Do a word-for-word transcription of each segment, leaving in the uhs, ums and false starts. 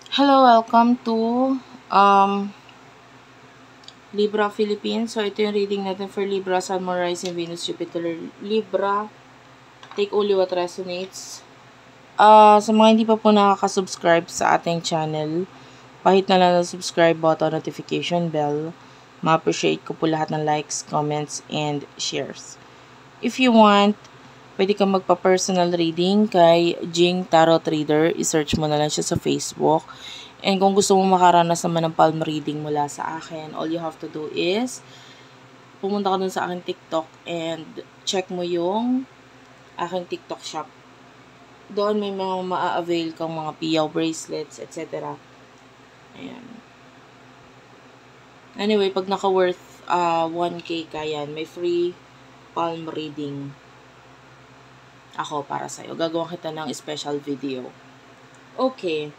Hello, welcome to um, Libra Philippines. So, ito yung reading natin for Libra, Sun, Moon, Rising, Venus, Jupiter, Libra. Take only what resonates. Uh, sa mga hindi pa po nakaka-subscribe sa ating channel, pahit na lang na subscribe button, notification bell. Ma-appreciate ko po lahat ng likes, comments, and shares. If you want, pwede kang magpa-personal reading kay Jing Tarot Reader. I-search mo na lang siya sa Facebook. And kung gusto mo makaranas naman ng palm reading mula sa akin, all you have to do is pumunta ka dun sa aking TikTok and check mo yung aking TikTok shop. Doon may mga ma-avail kang mga piyaw bracelets, et cetera. Ayan. Anyway, pag naka-worth uh, one K ka yan, may free palm reading ako para sa'yo. Gagawa kita ng special video. Okay.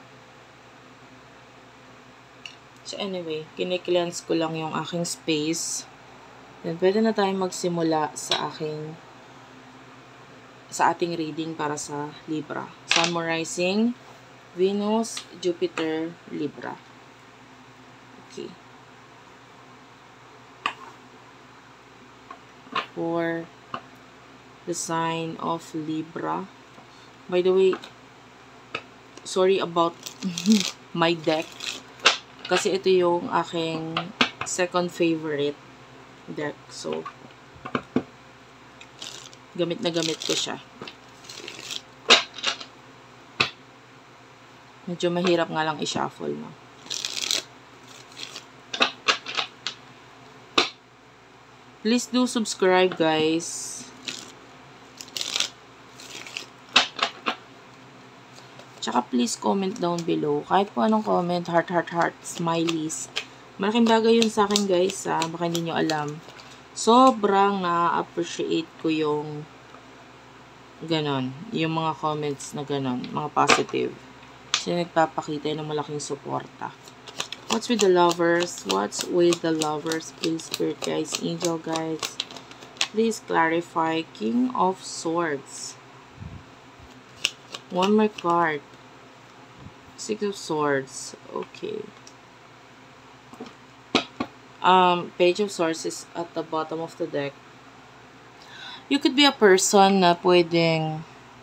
So anyway, kine-cleanse ko lang yung aking space. Then pwede na tayong magsimula sa aking sa ating reading para sa Libra. Sun, Moon, Rising, Venus, Jupiter, Libra. Okay. For the sign of Libra. By the way, sorry about my deck. Kasi ito yung aking second favorite deck. So, gamit na gamit ko siya. Medyo mahirap nga lang i-shuffle, no? Please do subscribe, guys. Tsaka please comment down below. Kahit po anong comment, heart, heart, heart, smileys. Malaking bagay yun sa akin, guys. Ha? Baka hindi nyo alam. Sobrang na-appreciate ko yung ganon. Yung mga comments na ganon. Mga positive. Kasi nagpapakita ng malaking suporta. What's with the lovers? What's with the lovers? Please, Spirit guys, Angel guys. Please clarify. King of Swords. One more card. Six of Swords. Okay. Um, Page of Swords is at the bottom of the deck. You could be a person na pwedeng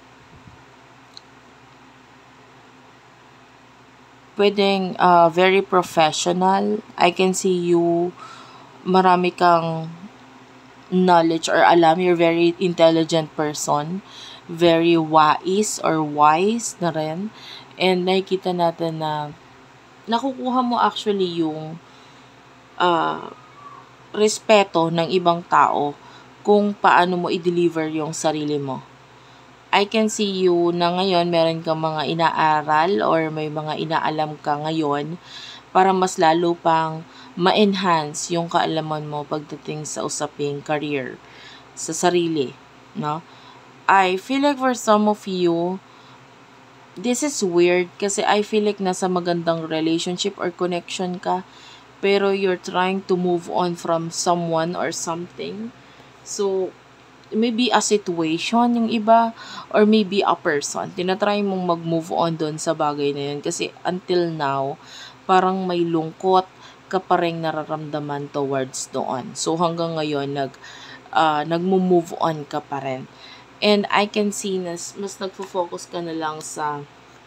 pwedeng uh, very professional. I can see you marami kang knowledge or alam. You're very intelligent person. Very wise or wise na rin. And nakikita natin na nakukuha mo actually yung uh, respeto ng ibang tao kung paano mo i-deliver yung sarili mo. I can see you na ngayon meron kang mga inaaral or may mga inaalam ka ngayon para mas lalo pang ma-enhance yung kaalaman mo pagdating sa usaping career, sa sarili, no? I feel like for some of you, this is weird kasi I feel like nasa magandang relationship or connection ka pero you're trying to move on from someone or something. So, maybe a situation yung iba or maybe a person. Tinatry mong mag-move on doon sa bagay na yun kasi until now, parang may lungkot ka pa rin nararamdaman towards doon. So, hanggang ngayon, nag, uh, nag-move on ka pa rin. And I can see na mas nagfo-focus ka na lang sa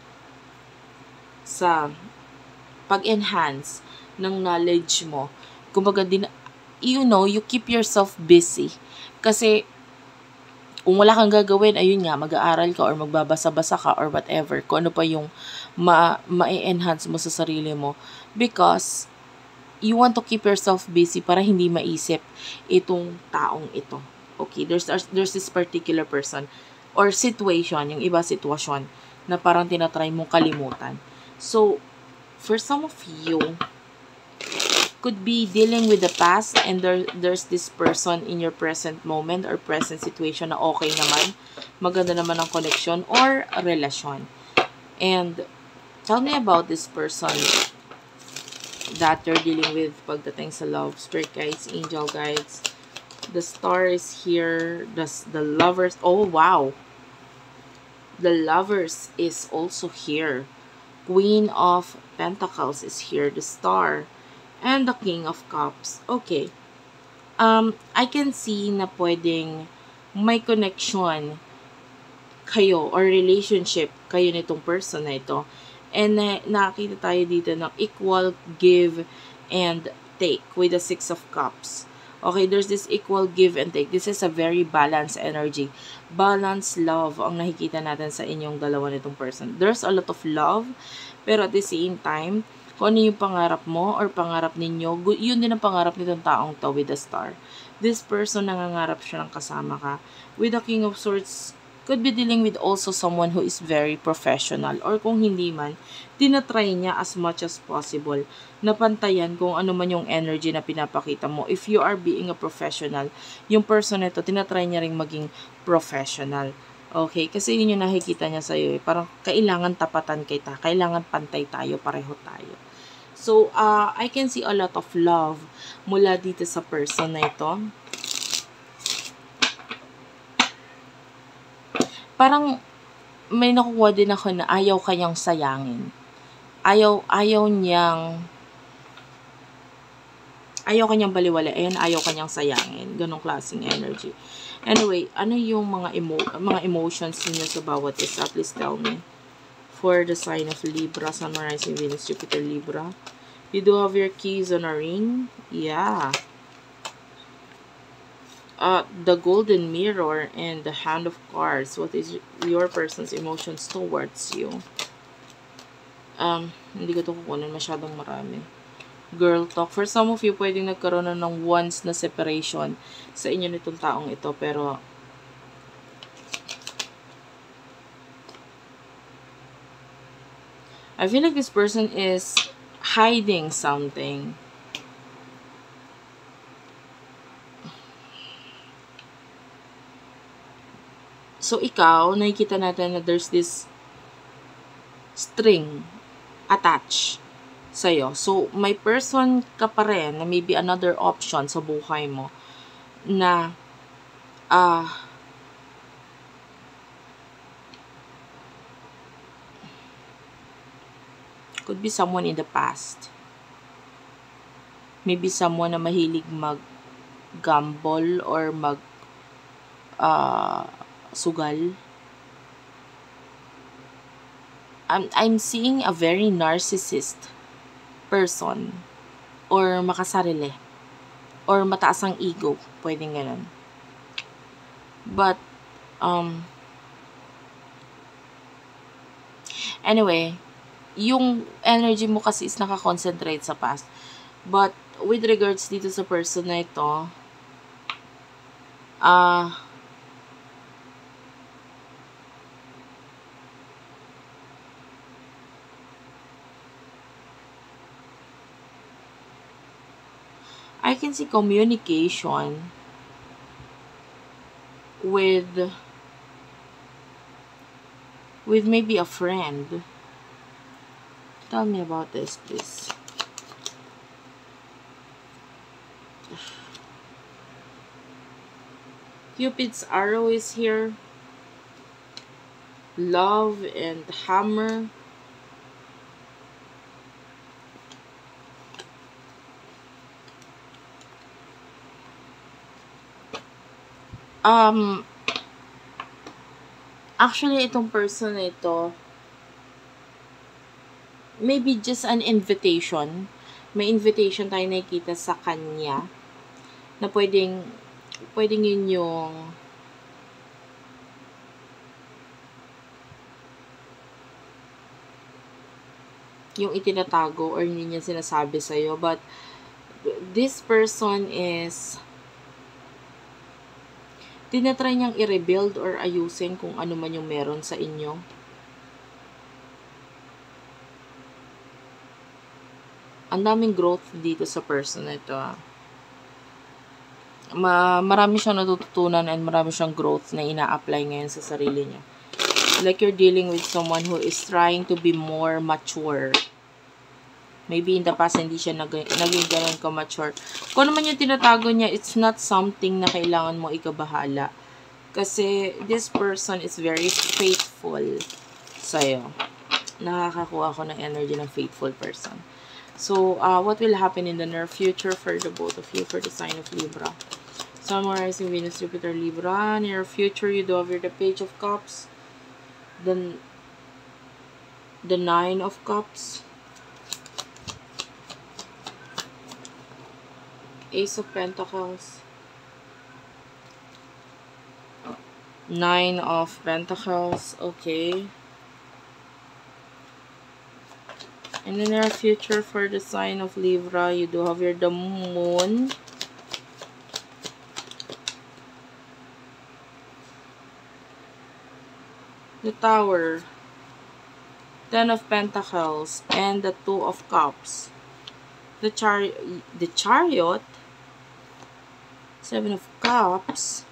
sa pag-enhance ng knowledge mo. Kumbaga, din, you know, you keep yourself busy. Kasi, kung wala kang gagawin, ayun nga, mag-aaral ka or magbabasa-basa ka or whatever, kung ano pa yung ma- ma-enhance mo sa sarili mo. Because, you want to keep yourself busy para hindi maisip itong taong ito. Okay, there's there's this particular person or situation, yung iba sitwasyon na parang tinatry mong kalimutan. So, for some of you, could be dealing with the past and there, there's this person in your present moment or present situation na okay naman, maganda naman ang connection or relasyon. And, tell me about this person that you're dealing with pagdating sa love. Spirit guides, angel guides. The star is here. The, the lovers. Oh, wow. The lovers is also here. Queen of Pentacles is here, the Star, and the King of Cups. Okay. Um, I can see na pwedeng may connection kayo or relationship kayo nitong person na ito. And na nakita tayo dito ng equal give and take with the Six of Cups. Okay, there's this equal give and take. This is a very balanced energy. Balanced love ang nakikita natin sa inyong dalawa nitong person. There's a lot of love, pero at the same time, kung ano yung pangarap mo or pangarap ninyo, yun din ang pangarap nitong taong to with the Star. This person, nangangarap siya ng kasama ka. With the King of Swords, could be dealing with also someone who is very professional, or kung hindi man, tinatry niya as much as possible na pantayan kung ano man yung energy na pinapakita mo. If you are being a professional, yung person nito, tinatry niya ring maging professional. Okay? Kasi yun yung nakikita niya sa'yo. Eh. Parang kailangan tapatan kita. Kailangan pantay tayo. Pareho tayo. So, uh, I can see a lot of love mula dito sa person na ito. Parang may nakukuha din ako na ayaw kanyang sayangin. Ayaw, ayaw niyang, ayaw kanyang baliwalain, ayaw kanyang sayangin. Ganong klaseng energy. Anyway, ano yung mga, emo mga emotions niyo sa bawat isa? Please tell me. For the sign of Libra, Sun, Moon, Rising, Venus, Jupiter, Libra. You do have your keys on a ring. Yeah. Uh, the Golden Mirror and the Hand of Cards. What is your person's emotions towards you? Um, hindi ko ito kukunin. Masyadong marami. Girl talk. For some of you, pwedeng nagkaroon na ng once na separation sa inyo nitong taong ito. Pero, I feel like this person is hiding something. So, ikaw, nakikita natin na there's this string attached sa'yo. So, may person ka pa rin na maybe another option sa buhay mo na ah uh, could be someone in the past. Maybe someone na mahilig mag-gamble or mag uh, sugal. I'm, I'm seeing a very narcissist person or makasarili or mataas ang ego. Pwedeng ganun. But, um, anyway, yung energy mo kasi is nakakoncentrate sa past. But, with regards dito sa person na ito, ah, uh, I can see communication with with maybe a friend. Tell me about this, please. Cupid's arrow is here. Love and hammer. Um, actually, itong person na ito, maybe just an invitation. May invitation tayo nakikita sa kanya na pwedeng, pwedeng yun yung yung itinatago or hindi niya sinasabi sa'yo. But, this person is tinatry niyang i-rebuild or ayusin kung ano man yung meron sa inyo. Ang daming growth dito sa person na ito. Ma marami siyang natututunan and marami siyang growth na ina-apply ngayon sa sarili niya. Like you're dealing with someone who is trying to be more mature. Maybe in the past, hindi siya nag naging ganun ka-mature. Kung naman yung tinatago niya, it's not something na kailangan mo ikabahala. Kasi this person is very faithful sa'yo. nakakakuha ko ng energy ng faithful person. So, uh, what will happen in the near future for the both of you, for the sign of Libra? Sun, Moon, Rising, Venus, Jupiter, Libra. Near future, you do have here the Page of Cups, the, the Nine of Cups, Ace of Pentacles, Nine of Pentacles, okay. In the near future for the sign of Libra, you do have here the Moon, the Tower, Ten of Pentacles, and the Two of Cups. The char the Chariot, Seven of Cups.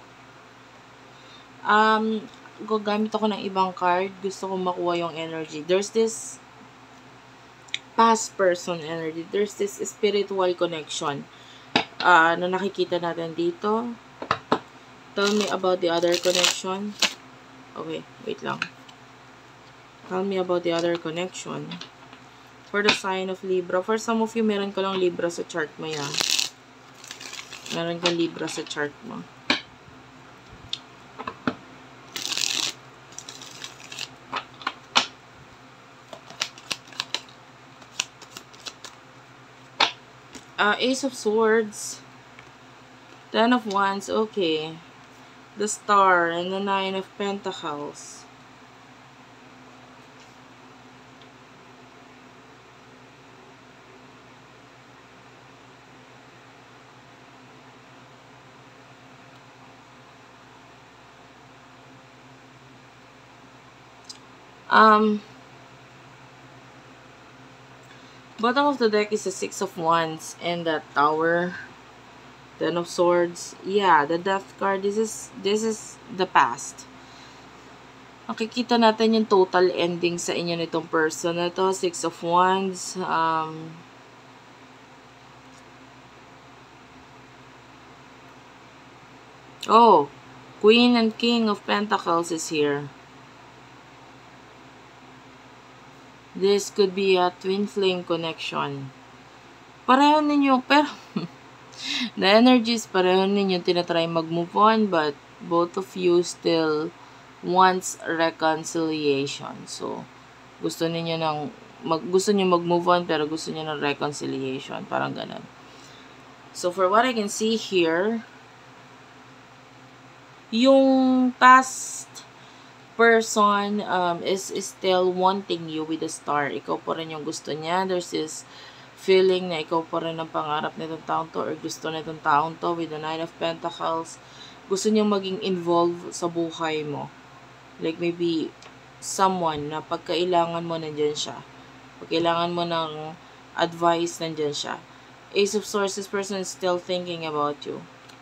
Um, gagamit ako ng ibang card. Gusto ko makuha yung energy. There's this past person energy. There's this spiritual connection uh, na nakikita natin dito. Tell me about the other connection. Okay, wait lang. Tell me about the other connection. For the sign of Libra. For some of you, meron ka lang Libra sa chart mo yan. Meron kang Libra sa chart mo. Uh, Ace of Swords, Ten of Wands, okay. The Star, and the Nine of Pentacles. Um... Bottom of the deck is the Six of Wands and the Tower, Ten of Swords. Yeah, the Death card. This is this is the past. Makikita natin yung total ending sa inyo nitong person na to. Six of Wands. Um, oh, Queen and King of Pentacles is here. This could be a twin flame connection. Pareho ninyo, pero the energies, pareho ninyo tinatry mag-move on, but both of you still wants reconciliation. So, gusto ninyo ng, mag, gusto niyo mag-move on, pero gusto niyo ng reconciliation. Parang ganun. So, for what I can see here, yung past person um, is, is still wanting you with a star. Ikaw pa rin yung gusto niya. There's this feeling na ikaw pa rin ang pangarap nitong taong to or gusto nitong taong to with the Nine of Pentacles. Gusto niyang maging involved sa buhay mo. Like maybe someone na pagkailangan mo nandyan siya. Pagkailangan mo ng advice, nandyan siya. Ace of Swords, this person is still thinking about you.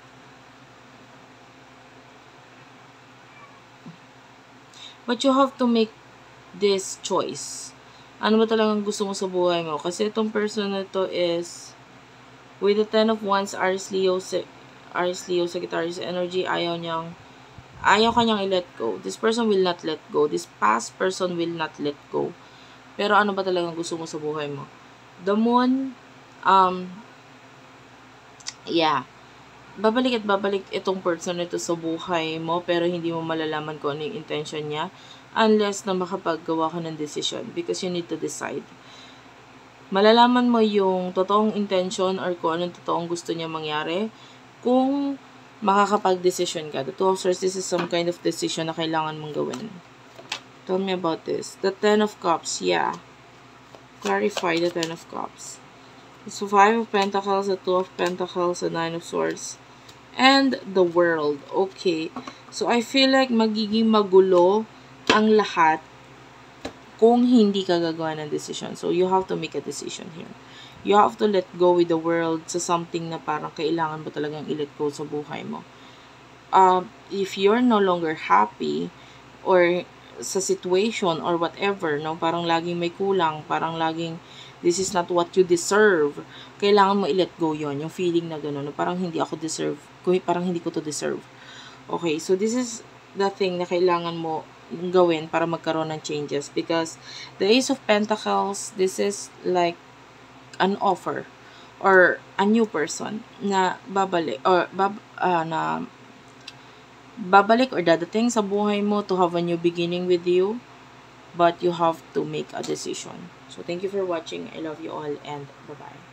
But you have to make this choice. Ano ba talagang gusto mo sa buhay mo? Kasi itong person na to is with the Ten of Wands, Aries, Leo, Aries, Leo, Sagittarius energy, ayaw niyang, ayaw kanyang i-let go. This person will not let go. This past person will not let go. Pero ano ba talagang gusto mo sa buhay mo? The Moon, um, yeah. Babalik at babalik itong person nito sa buhay mo pero hindi mo malalaman kung ano yung intention niya unless na makapaggawa ka ng decision because you need to decide. Malalaman mo yung totoong intention or kung anong totoong gusto niya mangyari kung makakapag-decision ka. The Two of Swords, this is some kind of decision na kailangan mong gawin. Tell me about this. The Ten of Cups, yeah. Clarify the Ten of Cups. So, Five of Pentacles, the Two of Pentacles, the Nine of Swords, and the World. Okay. So, I feel like magiging magulo ang lahat kung hindi ka gagawa ng decision. So, you have to make a decision here. You have to let go with the world sa something na parang kailangan mo talagang i-let go sa buhay mo. Uh, if you're no longer happy or sa situation or whatever, no, parang laging may kulang, parang laging this is not what you deserve, kailangan mo i-let go yon, yung feeling na gano'n, no, parang hindi ako deserve, parang hindi ko to deserve. Okay, so this is the thing na kailangan mo gawin para magkaroon ng changes. Because the Ace of Pentacles, this is like an offer or a new person na babalik or bab, ah, na babalik or dadating sa buhay mo to have a new beginning with you, but you have to make a decision. So thank you for watching. I love you all, and bye bye.